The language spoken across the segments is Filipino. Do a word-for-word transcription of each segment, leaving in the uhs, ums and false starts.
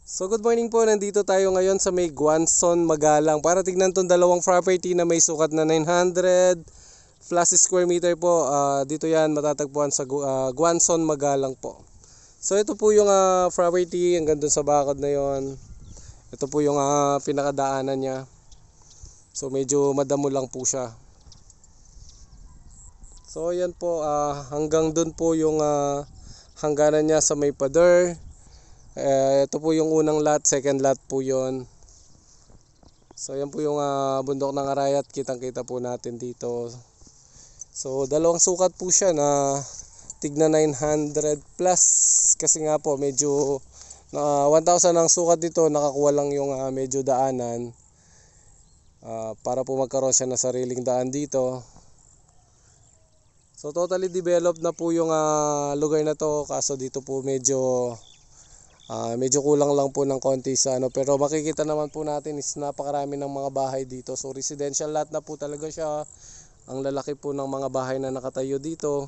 So good morning po, nandito tayo ngayon sa may Guanzon, Magalang para tignan tong dalawang property na may sukat na nine hundred plus square meter po. Uh, dito yan matatagpuan sa uh, Guanzon, Magalang po. So ito po yung uh, property hanggang dun sa bakod na yon. Ito po yung uh, pinakadaanan niya. So medyo madamo lang po siya. So yan po, uh, hanggang dun po yung uh, hangganan niya sa may pader. Uh, ito po yung unang lot, second lot po yon. So yan po yung uh, bundok ng Arayat, kitang kita po natin dito. So dalawang sukat po siya na tigna nine hundred plus, kasi nga po medyo uh, one thousand ang sukat dito, nakakuha lang yung uh, medyo daanan uh, para po magkaroon siya ng sariling daan dito. So totally developed na po yung uh, lugar na to, kaso dito po medyo Uh, medyo kulang lang po ng konti sa ano, pero makikita naman po natin is napakarami ng mga bahay dito. So residential lot na po talaga siya. Ang lalaki po ng mga bahay na nakatayo dito.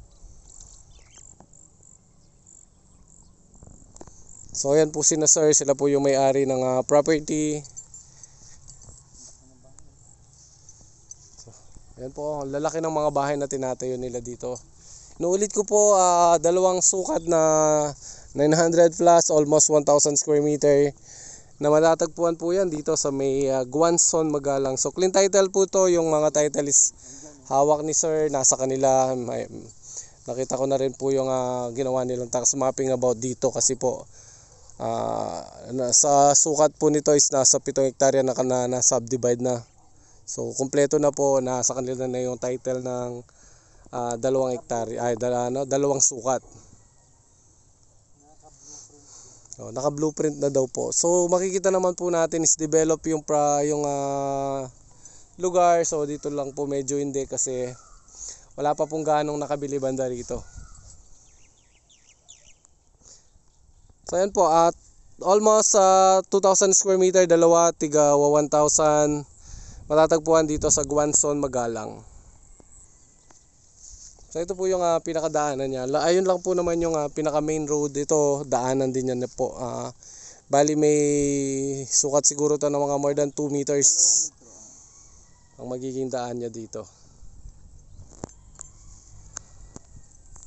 So ayan po sina sir, sila po yung may-ari ng uh, property. So, ayan po, ang lalaki ng mga bahay na tinatayo nila dito. Inuulit ko po, uh, dalawang sukat na nine hundred plus, almost one thousand square meter na matatagpuan po yan dito sa may uh, Guanzon, Magalang. So clean title po to, yung mga title is hawak ni sir, nasa kanila. May, nakita ko na rin po yung uh, ginawa nilang tax mapping about dito, kasi po uh, sa sukat po nito is nasa pitong hektarya na, na, na subdivide na. So kumpleto na po, nasa kanila na yung title ng uh, dalawang hektarya, ay dala, ano, dalawang sukat. Oh, naka-blueprint na daw po. So makikita naman po natin is develop yung pra, yung uh, lugar. So dito lang po medyo hindi, kasi wala pa pong ganong nakabili banda rito. So ayan po, at almost uh, two thousand square meter, dalawa tiga one thousand, matatagpuan dito sa Guanzon, Magalang. So ito po yung uh, pinakadaanan niya. Ayun lang po naman yung uh, pinaka main road. Ito daanan din yan po. Uh, bali may sukat siguro to ng mga more than two meters ang magiging daan niya dito.